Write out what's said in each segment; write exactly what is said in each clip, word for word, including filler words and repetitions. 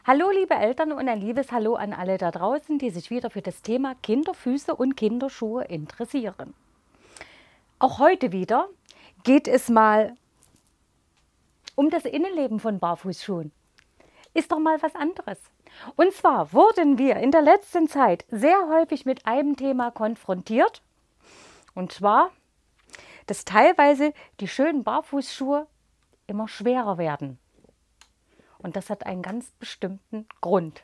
Hallo liebe Eltern und ein liebes Hallo an alle da draußen, die sich wieder für das Thema Kinderfüße und Kinderschuhe interessieren. Auch heute wieder geht es mal um das Innenleben von Barfußschuhen. Ist doch mal was anderes. Und zwar wurden wir in der letzten Zeit sehr häufig mit einem Thema konfrontiert. Und zwar, dass teilweise die schönen Barfußschuhe immer schwerer werden. Und das hat einen ganz bestimmten Grund.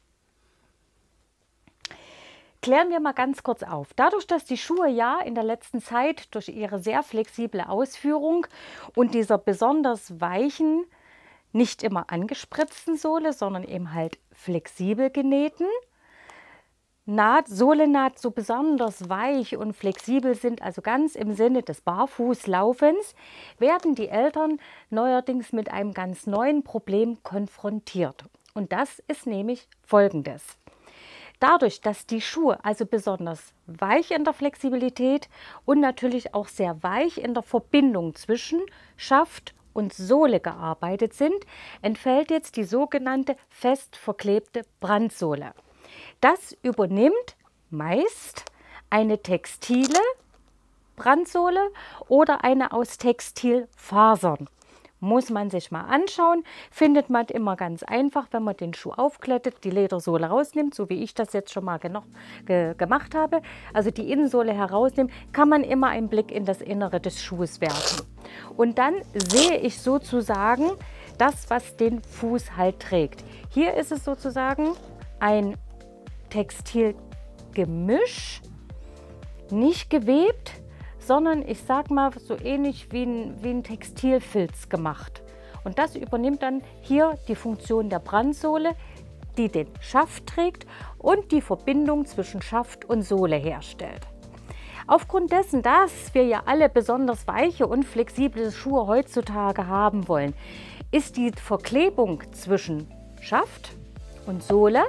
Klären wir mal ganz kurz auf. Dadurch, dass die Schuhe ja in der letzten Zeit durch ihre sehr flexible Ausführung und dieser besonders weichen, nicht immer angespritzten Sohle, sondern eben halt flexibel genähten, Naht, Sohlennaht so besonders weich und flexibel sind, also ganz im Sinne des Barfußlaufens, werden die Eltern neuerdings mit einem ganz neuen Problem konfrontiert. Und das ist nämlich folgendes. Dadurch, dass die Schuhe also besonders weich in der Flexibilität und natürlich auch sehr weich in der Verbindung zwischen Schaft und Sohle gearbeitet sind, entfällt jetzt die sogenannte fest verklebte Brandsohle. Das übernimmt meist eine textile Brandsohle oder eine aus Textilfasern. Muss man sich mal anschauen, findet man immer ganz einfach, wenn man den Schuh aufklettet, die Ledersohle rausnimmt, so wie ich das jetzt schon mal genug, ge, gemacht habe, also die Innensohle herausnimmt, kann man immer einen Blick in das Innere des Schuhs werfen. Und dann sehe ich sozusagen das, was den Fuß halt trägt. Hier ist es sozusagen ein Textilgemisch, nicht gewebt, sondern ich sag mal so ähnlich wie ein, wie ein Textilfilz gemacht. Und das übernimmt dann hier die Funktion der Brandsohle, die den Schaft trägt und die Verbindung zwischen Schaft und Sohle herstellt. Aufgrund dessen, dass wir ja alle besonders weiche und flexible Schuhe heutzutage haben wollen, ist die Verklebung zwischen Schaft und Sohle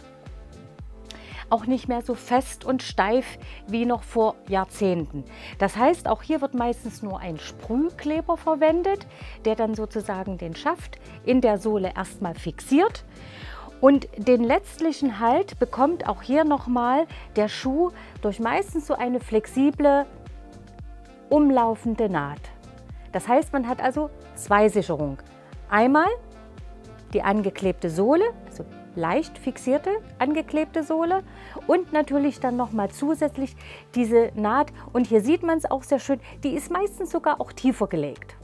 auch nicht mehr so fest und steif wie noch vor Jahrzehnten. Das heißt, auch hier wird meistens nur ein Sprühkleber verwendet, der dann sozusagen den Schaft in der Sohle erstmal fixiert. Und den letztlichen Halt bekommt auch hier nochmal der Schuh durch meistens so eine flexible, umlaufende Naht. Das heißt, man hat also zwei Sicherungen. Einmal die angeklebte Sohle, also leicht fixierte, angeklebte Sohle und natürlich dann nochmal zusätzlich diese Naht. Und hier sieht man es auch sehr schön, die ist meistens sogar auch tiefer gelegt.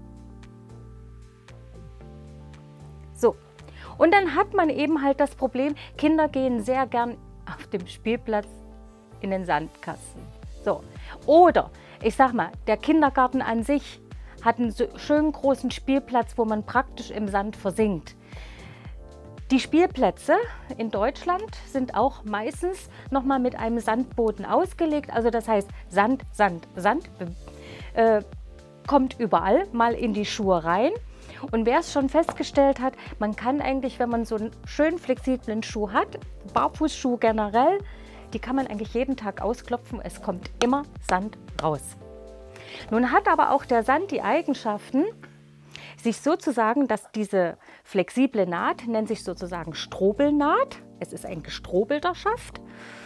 So, und dann hat man eben halt das Problem, Kinder gehen sehr gern auf dem Spielplatz in den Sandkasten. So, oder ich sag mal, der Kindergarten an sich hat einen so schönen großen Spielplatz, wo man praktisch im Sand versinkt. Die Spielplätze in Deutschland sind auch meistens noch mal mit einem Sandboden ausgelegt. Also das heißt, Sand, Sand, Sand äh, kommt überall mal in die Schuhe rein. Und wer es schon festgestellt hat, man kann eigentlich, wenn man so einen schön flexiblen Schuh hat, Barfußschuh generell, die kann man eigentlich jeden Tag ausklopfen. Es kommt immer Sand raus. Nun hat aber auch der Sand die Eigenschaften, sich sozusagen, dass diese flexible Naht nennt sich sozusagen Strobelnaht. Es ist ein gestrobelter Schaft.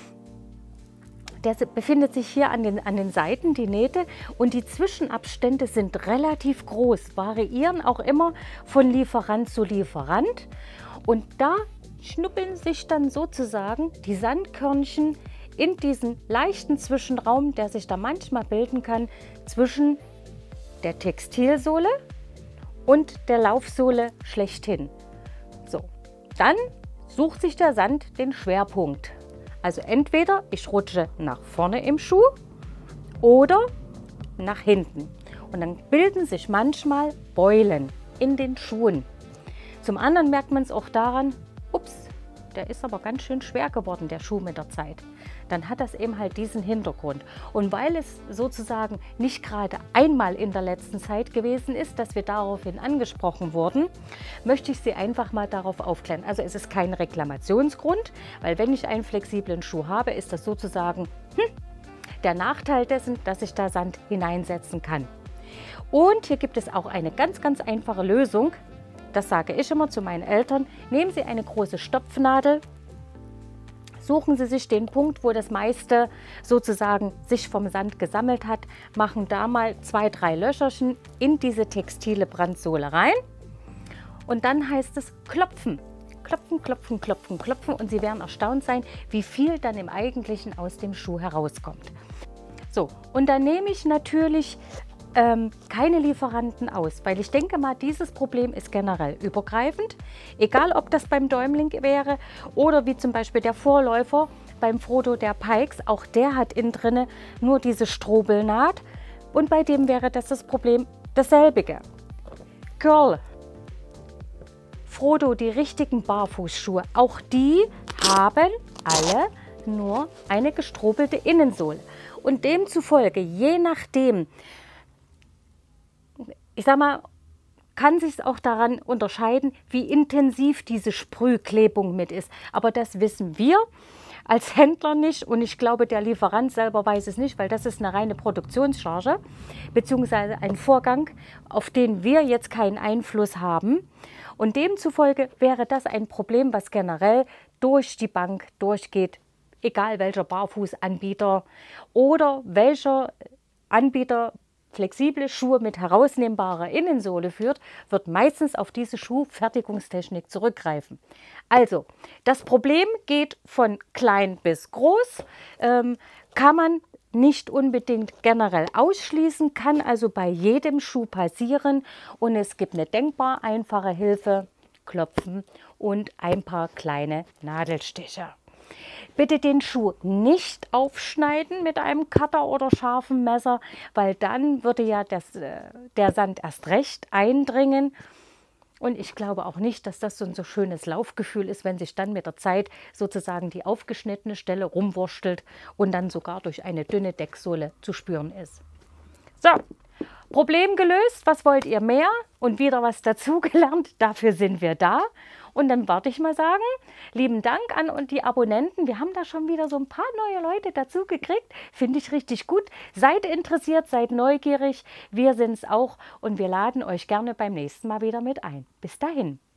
Der befindet sich hier an den, an den Seiten, die Nähte, und die Zwischenabstände sind relativ groß, variieren auch immer von Lieferant zu Lieferant. Und da schnuppeln sich dann sozusagen die Sandkörnchen in diesen leichten Zwischenraum, der sich da manchmal bilden kann, zwischen der Textilsohle und der Laufsohle schlechthin. So, dann sucht sich der Sand den Schwerpunkt. Also entweder ich rutsche nach vorne im Schuh oder nach hinten. Und dann bilden sich manchmal Beulen in den Schuhen. Zum anderen merkt man es auch daran, ups, der ist aber ganz schön schwer geworden, der Schuh mit der Zeit. Dann hat das eben halt diesen Hintergrund. Und weil es sozusagen nicht gerade einmal in der letzten Zeit gewesen ist, dass wir daraufhin angesprochen wurden, möchte ich Sie einfach mal darauf aufklären. Also es ist kein Reklamationsgrund, weil wenn ich einen flexiblen Schuh habe, ist das sozusagen hm, der Nachteil dessen, dass ich da Sand hineinsetzen kann. Und hier gibt es auch eine ganz, ganz einfache Lösung. das sage ich immer zu meinen Eltern, nehmen Sie eine große Stopfnadel, suchen Sie sich den Punkt, wo das meiste sozusagen sich vom Sand gesammelt hat, machen da mal zwei, drei Löcherchen in diese textile Brandsohle rein und dann heißt es klopfen. Klopfen, klopfen, klopfen, klopfen und Sie werden erstaunt sein, wie viel dann im Eigentlichen aus dem Schuh herauskommt. So, und dann nehme ich natürlich ähm, keine Lieferanten aus, weil ich denke mal, dieses Problem ist generell übergreifend, egal ob das beim Däumling wäre oder wie zum Beispiel der Vorläufer beim Frodo der Pikes, auch der hat innen drinne nur diese Strobelnaht und bei dem wäre das das Problem dasselbige. Curl. Frodo, die richtigen Barfußschuhe, auch die haben alle nur eine gestrobelte Innensohle. Und demzufolge, je nachdem, ich sag mal, kann sich auch daran unterscheiden, wie intensiv diese Sprühklebung mit ist. Aber das wissen wir als Händler nicht und ich glaube, der Lieferant selber weiß es nicht, weil das ist eine reine Produktionscharge bzw. ein Vorgang, auf den wir jetzt keinen Einfluss haben. Und demzufolge wäre das ein Problem, was generell durch die Bank durchgeht, egal welcher Barfußanbieter oder welcher Anbieter flexible Schuhe mit herausnehmbarer Innensohle führt, wird meistens auf diese Schuhfertigungstechnik zurückgreifen. Also, das Problem geht von klein bis groß, ähm, kann man nicht unbedingt generell ausschließen, kann also bei jedem Schuh passieren und es gibt eine denkbar einfache Hilfe, Klopfen und ein paar kleine Nadelstiche. Bitte den Schuh nicht aufschneiden mit einem Cutter oder scharfem Messer, weil dann würde ja das, äh, der Sand erst recht eindringen. Und ich glaube auch nicht, dass das so ein so schönes Laufgefühl ist, wenn sich dann mit der Zeit sozusagen die aufgeschnittene Stelle rumwurstelt und dann sogar durch eine dünne Decksohle zu spüren ist. So, Problem gelöst. Was wollt ihr mehr? Und wieder was dazugelernt. Dafür sind wir da. Und dann warte ich mal sagen, lieben Dank an und die Abonnenten. Wir haben da schon wieder so ein paar neue Leute dazu gekriegt. Finde ich richtig gut. Seid interessiert, seid neugierig. Wir sind es auch und wir laden euch gerne beim nächsten Mal wieder mit ein. Bis dahin.